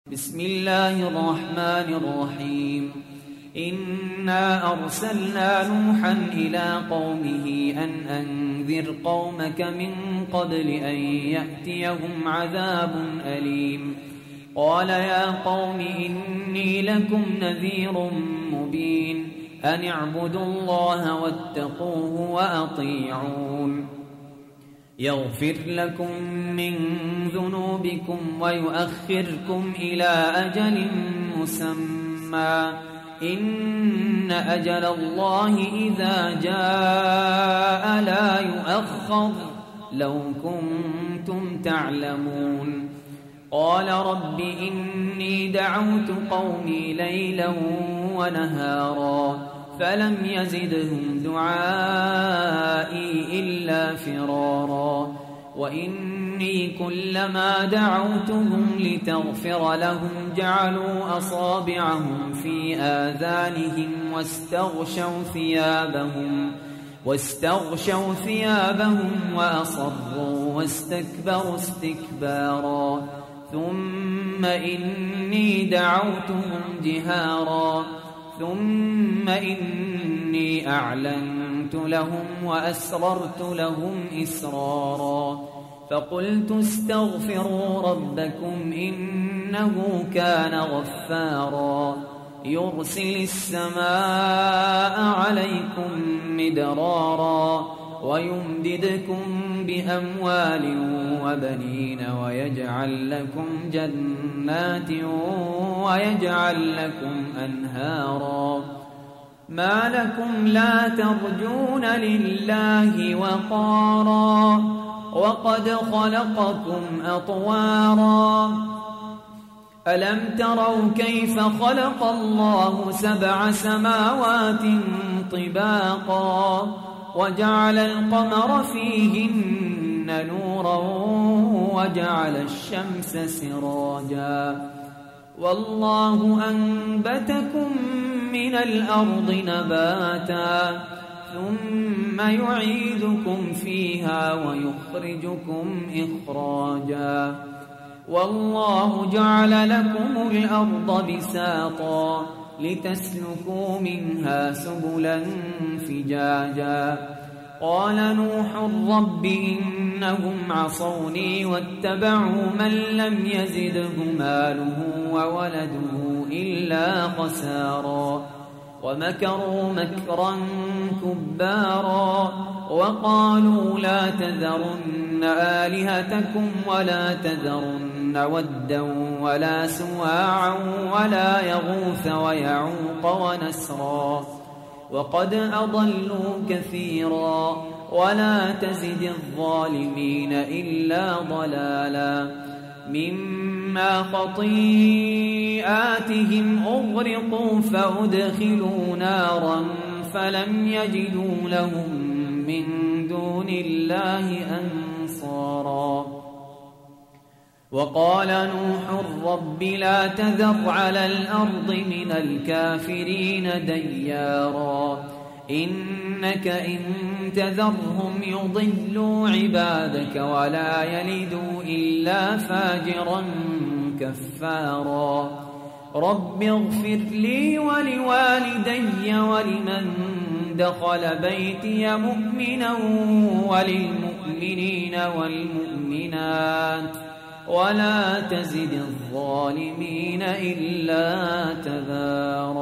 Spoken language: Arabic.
بسم الله الرحمن الرحيم إنا أرسلنا نوحا إلى قومه أن أنذر قومك من قبل أن يأتيهم عذاب أليم. قال يا قوم إني لكم نذير مبين أن اعبدوا الله واتقوه وأطيعون يغفر لكم من ذنوبكم ويؤخركم إلى أجل مسمى إن أجل الله إذا جاء لا يؤخر لو كنتم تعلمون. قال رب إني دعوت قومي ليلا ونهارا فلم يزدهم دعائي إلا فرارا وإني كلما دعوتهم لتغفر لهم جعلوا أصابعهم في آذانهم واستغشوا ثيابهم وأصروا واستكبروا استكبارا ثم إني دعوتهم جهارا ثم إني أعلنت لهم وأسررت لهم إسرارا فقلت استغفروا ربكم إنه كان غفارا يرسل السماء عليكم مدرارا ويمددكم بأموال وبنين ويجعل لكم جنات ويجعل لكم أنهارا ما لكم لا ترجون لله وقارا وقد خلقكم أطوارا ألم تروا كيف خلق الله 7 سماوات طباقا وجعل القمر فيهن نورا وجعل الشمس سراجا والله أنبتكم من الأرض نباتا ثم يعيدكم فيها ويخرجكم إخراجا والله جعل لكم الأرض بساطا لتسلكوا منها سبلا فجاجا قال نوح رب إنهم عصوني واتبعوا من لم يزده ماله وولده إلا خسارا ومكروا مكرا كبارا وقالوا لا تذرن آلهتكم ولا تذرن ودا ولا سواعا ولا يغوث ويعوق ونسرا وقد أضلوا كثيرا ولا تزد الظالمين إلا ضلالا مما خطيئاتهم أغرقوا فأدخلوا نارا فلم يجدوا لهم من دون الله أنصارا وقال نوح رب لا تذر على الأرض من الكافرين ديارا إنك إن تذرهم يضلوا عبادك ولا يلدوا إلا فاجرا كفارا رب اغفر لي ولوالدي ولمن دخل بيتي مؤمنا وللمؤمنين والمؤمنات ولا تزد الظالمين إلا تبارا.